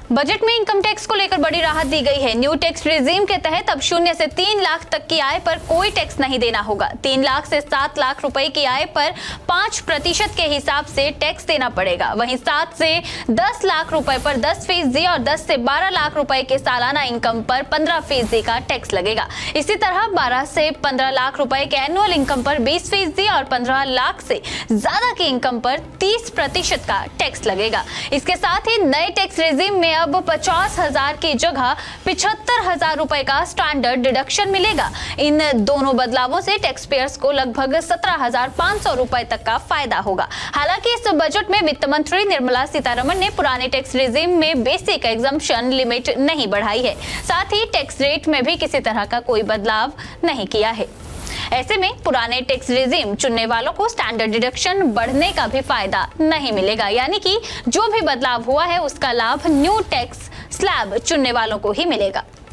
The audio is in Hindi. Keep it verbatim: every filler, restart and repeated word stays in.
बजट में इनकम टैक्स को लेकर बड़ी राहत दी गई है। न्यू टैक्स रिजीम के तहत अब शून्य से तीन लाख तक की आय पर कोई टैक्स नहीं देना होगा। तीन लाख से सात लाख रुपए की आय पर पांच प्रतिशत के हिसाब से टैक्स देना पड़ेगा। वहीं सात से दस लाख रुपए पर दस फीसदी और दस से बारह लाख रुपए के सालाना इनकम पर पंद्रह फीसदी का टैक्स लगेगा। इसी तरह बारह से पंद्रह लाख रुपए के एनुअल इनकम पर बीस फीसदी और पंद्रह लाख से ज्यादा की इनकम पर तीस प्रतिशत का टैक्स लगेगा। इसके साथ ही नए टैक्स रिजीम में अब पचास हजार की जगह पिछहत्तर हजार रुपए का स्टैंडर्ड डिडक्शन मिलेगा। इन दोनों बदलावों से टैक्स पेयर्स को लगभग सत्रह हजार पाँच सौ रुपए तक का फायदा होगा। हालांकि इस बजट में वित्त मंत्री निर्मला सीतारमण ने पुराने टैक्स रिजीम में बेसिक एग्जम्पशन लिमिट नहीं बढ़ाई है। साथ ही टैक्स रेट में भी किसी तरह का कोई बदलाव नहीं किया है। ऐसे में पुराने टैक्स रिजीम चुनने वालों को स्टैंडर्ड डिडक्शन बढ़ने का भी फायदा नहीं मिलेगा, यानी कि जो भी बदलाव हुआ है उसका लाभ न्यू टैक्स स्लैब चुनने वालों को ही मिलेगा।